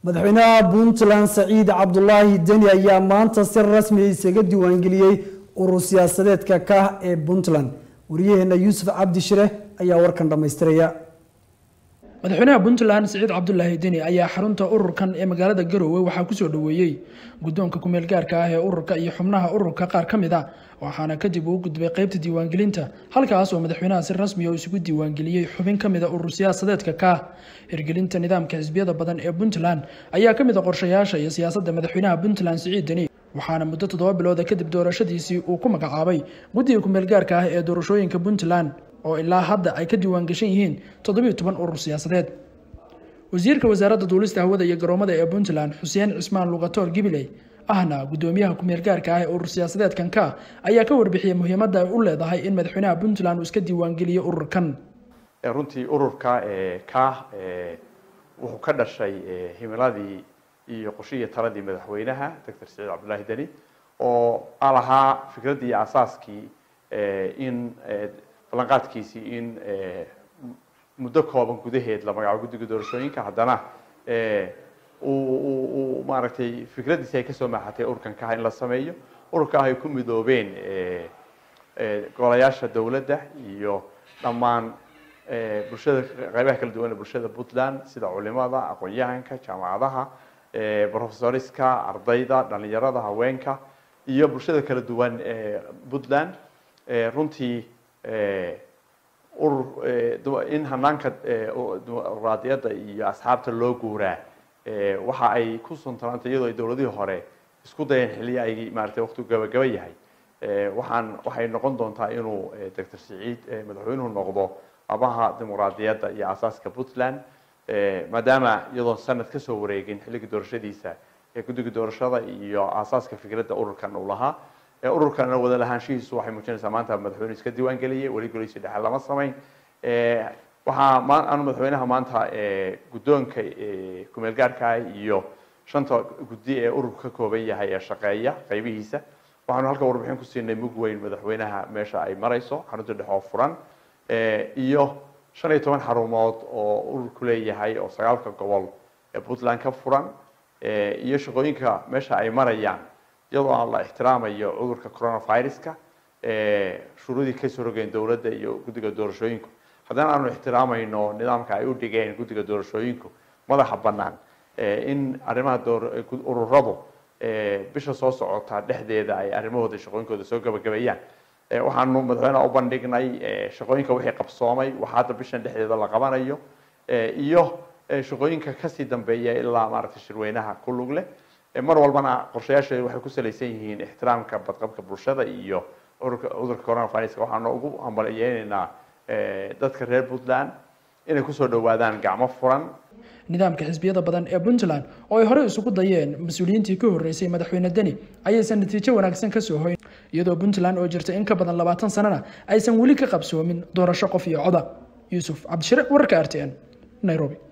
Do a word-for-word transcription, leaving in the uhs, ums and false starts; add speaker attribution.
Speaker 1: madaxweynaha Puntland Saciid Cabdullaahi Deni ayaa maanta si rasmi ah isaga diiwaangeliyay urur siyaasadeedka ka ee Puntland. wariyaheena Yuusuf Cabdi Shire ayaa warkan dhameystiraya.
Speaker 2: madaxweynaha Puntland Saciid Cabdullaahi Deni ayaa xarunta ururkan ee magaalada Garowe waxa ku soo dhaweeyay guddoonka ku meel gaarka ah ee ururka iyo xubnaha ururka qaar kamid ah waxaana kadib uu gudbay qaybta diiwaangelinta halkaas oo madaxweynaha si rasmi ah isugu diiwaangeliyay xubin kamid ah urur siyaasadeedka ka hirgelinta nidaamka xisbiyada badan ee Puntland ayaa kamid ah qorshayaasha iyo siyaasadda madaxweynaha Puntland Saciid Deni waxaana muddo toddoba bilood kadib doorashadiisii uu ku magacaabay guddiga ku meel gaarka ah ee doorashooyinka Puntland oo ilaa hadda ay ka diiwaan gashan yihiin toddoba iyo toban urur siyaasadeed. wasiirka wasaaradda duulista hawada iyo garoomada ee Puntland Xuseen Cismaan Lugator Gibiley ahna gudoomiyaha ku meel gaarka ah ee urur siyaasadeedkan ka ayaa ka warbixiyay muhiimadda ay u leedahay in madaxweynaha Puntland uu iska diiwaan geliyo ururkan.
Speaker 3: runtii ururka ee ka ee wuxuu ka dhashay himiladii iyo qorshiga taladii madaxweynaha Doctor Saciid Cabdullaahi Deni oo alaha fikradii asaaskii ee in ballanqaadkiisii in muddo kooban gudaheed la magacaabo guddiga doorashooyinka haddana uu maaragtay fikradiisa ay ka soo maaxatay ururkan ka in la sameeyo ururka ay ku midoobeen golayaasha dawladda iyo dhammaan bulshada qaybaha kala duwan ee bulshada Puntland sida culimada aqoon-yahanka jaamacadaha professoriska ardayda dhalinyarada haweenka iyo bulshada kala duwan ee Puntland runtii urur in hanaanka raadiyada iyo asxaabta loo guuraa waxa ay ku suntaantay iyadoo dawladihii hore isku dayeen xilliyo ay maartay waqti gabagaba yahay waxaan waxay noqon doontaa inuu Doctor Saciid madaxweynuhu noqdo abaha dimuqraadiyadda iyo asaaska Puntland maadaama iyadoo sanad ka soo wareegin xilliga doorashadiisa ee guddiga doorashada iyo asaaska fikradda ururkan uu lahaa ururkan wada lahaanshihiisu waxay muujinaysaa maanta madaxweynuhu iska diiwaan geliyay wali goliisa dhexe lama samayn waxaa aan madaxweynaha maanta guddoonka ku meel gaarka iyo shanta guddi ee ururka ka kooban yahay ee shaqeeya qaybihiisa waxaanu halka warbixin ku siinay mug weyn madaxweynaha meesha ay marayso xarunta dhexe oo furan iyo shan iyo toban xarumood oo ururku leeyahay oo sagaalka gobol ee Puntland ka furan iyo shaqooyinka meesha ay marayaan iyadoo aan la ixtiraamayo cudurka coronavirus-ka ee shuruudii ka soo rogeen dawladda iyo guddiga doorashooyinku haddana aanu ixtiraamayno nidaamka ay u dhigeen guddiga doorashooyinku madaxa bannaan in arrimaha ururadu bisha soo socota dhexdeeda ay arrimahooda shaqooyinkooda soo gabagabeeyaan waxaanu madaxweynaha u bandhignay shaqooyinka wixii qabsoomay waxa hadda bishan dhexdeeda la qabanayo iyo shaqooyinka kasii dambeeya ilaa maaragtay shirweynaha ku lug leh mar walbana qorshayaasheedu waxay ku salaysan yihiin ixtiraamka badqabka bulshada iyo cudurka coronavirus waxaanu ugu hambalyeeynaa dadka reer Puntland inay ku soo dhawaadaan gacmo furan
Speaker 2: nidaamka xisbiyada badan ee Puntland oo ay hore isugu dayeen mas'uuliyiintii ka horeysay madaxweyne Deni ayaysan natiijo wanaagsan ka soo hoyn iyadoo Puntland oo jirta in ka badan labaatan sanana aysan wali ka qabsoomin doorasho qof iyo cod. Yuusuf Cabdi Shire warka R T N Nairobi.